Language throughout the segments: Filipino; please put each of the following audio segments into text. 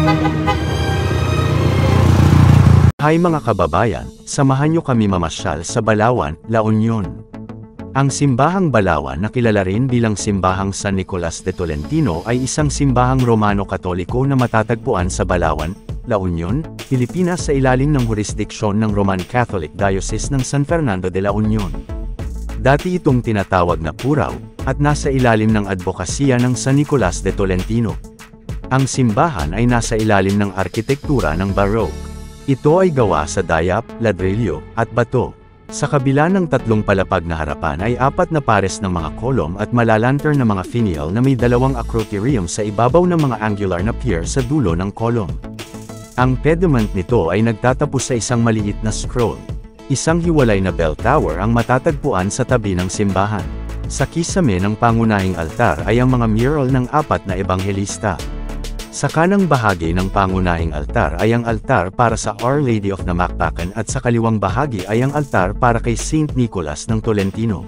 Hi mga kababayan, samahan niyo kami mamasyal sa Balawan, La Union. Ang Simbahang Balawan na kilala rin bilang Simbahang San Nicolas de Tolentino ay isang simbahang Romano-Katoliko na matatagpuan sa Balawan, La Union, Pilipinas sa ilalim ng jurisdiksyon ng Roman Catholic Diocese ng San Fernando de la Union. Dati itong tinatawag na Puraw, at nasa ilalim ng advokasya ng San Nicolas de Tolentino. Ang simbahan ay nasa ilalim ng arkitektura ng Baroque. Ito ay gawa sa dayap, ladrilyo, at bato. Sa kabila ng tatlong palapag na harapan ay 4 na pares ng mga kolom at malalantern na mga finial na may 2 acroterium sa ibabaw ng mga angular na pier sa dulo ng kolom. Ang pediment nito ay nagtatapos sa isang maliit na scroll. Isang hiwalay na bell tower ang matatagpuan sa tabi ng simbahan. Sa kisame ng pangunahing altar ay ang mga mural ng 4 na ebanghelista. Sa kanang bahagi ng pangunahing altar ay ang altar para sa Our Lady of Namakpakan at sa kaliwang bahagi ay ang altar para kay Saint Nicholas ng Tolentino.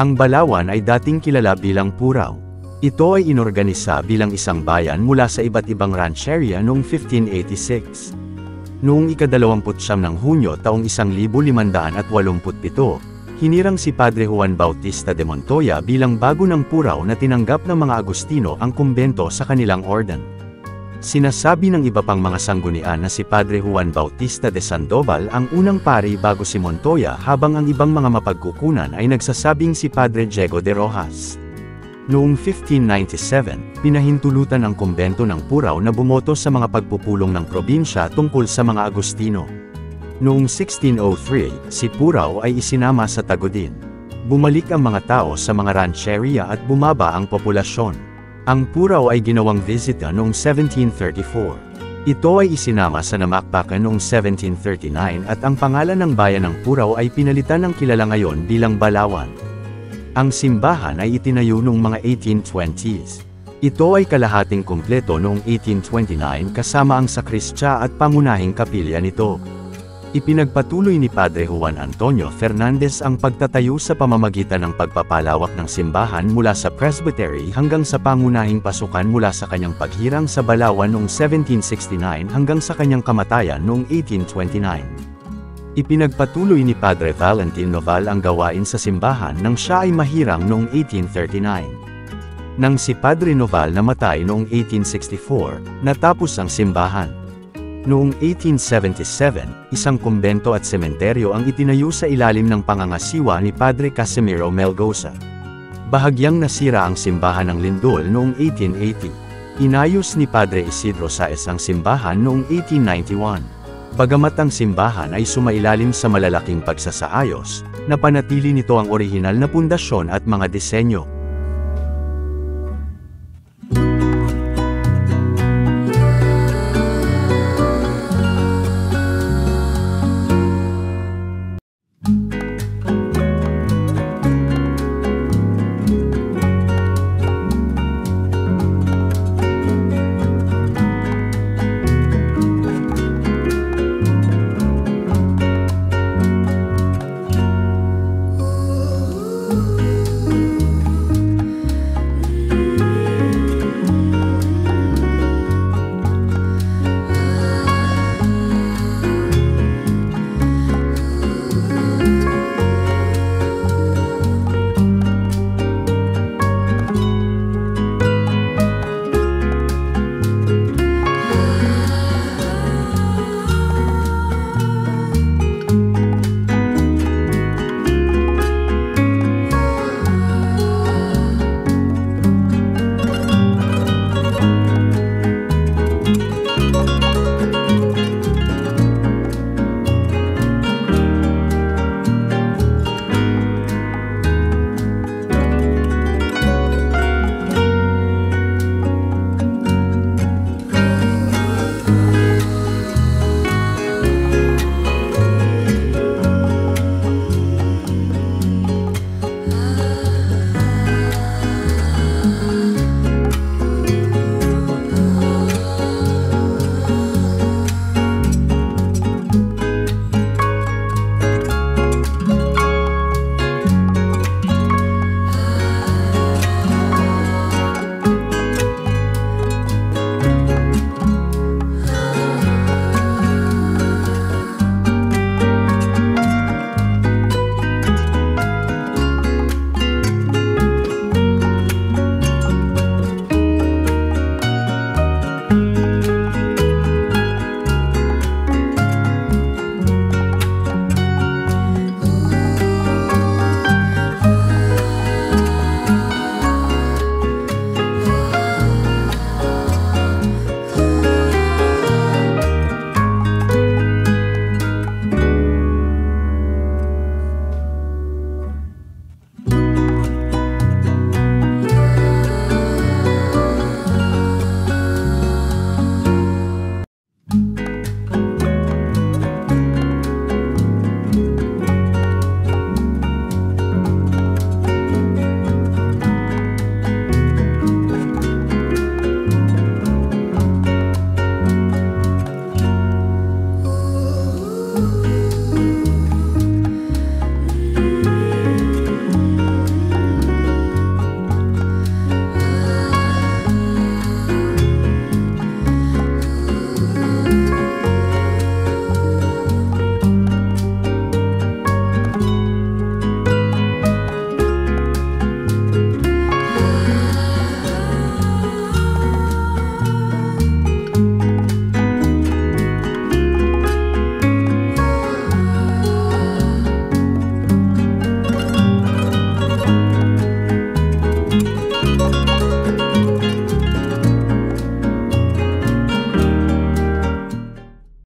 Ang Balawan ay dating kilala bilang Purao. Ito ay inorganisa bilang isang bayan mula sa iba't ibang rancheria noong 1586. Noong ika-29 ng Hunyo taong 1587, hinirang si Padre Juan Bautista de Montoya bilang bago ng Purao na tinanggap ng mga Agustino ang kumbento sa kanilang orden. Sinasabi ng iba pang mga sanggunian na si Padre Juan Bautista de Sandoval ang unang pari bago si Montoya, habang ang ibang mga mapagkukunan ay nagsasabing si Padre Diego de Rojas. Noong 1597, pinahintulutan ang kumbento ng Purao na bumoto sa mga pagpupulong ng probinsya tungkol sa mga Agustino. Noong 1603, si Purao ay isinama sa Tagudin. Bumalik ang mga tao sa mga rancheria at bumaba ang populasyon. Ang Purao ay ginawang visita noong 1734. Ito ay isinama sa Namakpakan noong 1739 at ang pangalan ng bayan ng Purao ay pinalitan ng kilala ngayon bilang Balawan. Ang simbahan ay itinayo noong mga 1820s. Ito ay kalahating kumpleto noong 1829 kasama ang sakristya at pangunahing kapilya nito. Ipinagpatuloy ni Padre Juan Antonio Fernandez ang pagtatayo sa pamamagitan ng pagpapalawak ng simbahan mula sa presbytery hanggang sa pangunahing pasukan mula sa kanyang paghirang sa Balawan noong 1769 hanggang sa kanyang kamatayan noong 1829. Ipinagpatuloy ni Padre Valentin Noval ang gawain sa simbahan nang siya ay mahirang noong 1839. Nang si Padre Noval namatay noong 1864, natapos ang simbahan. Noong 1877, isang kumbento at sementeryo ang itinayo sa ilalim ng pangangasiwa ni Padre Casimiro Melgoza. Bahagyang nasira ang simbahan ng Lindol noong 1880. Inayos ni Padre Isidro Saez ang simbahan noong 1891. Bagamat ang simbahan ay sumailalim sa malalaking pagsasaayos, napanatili nito ang orihinal na pundasyon at mga disenyo.